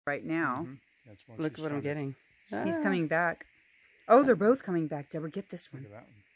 right now. Look what I'm getting. He's coming back. Oh, they're both coming back. Deborah, get this one. Look at that one.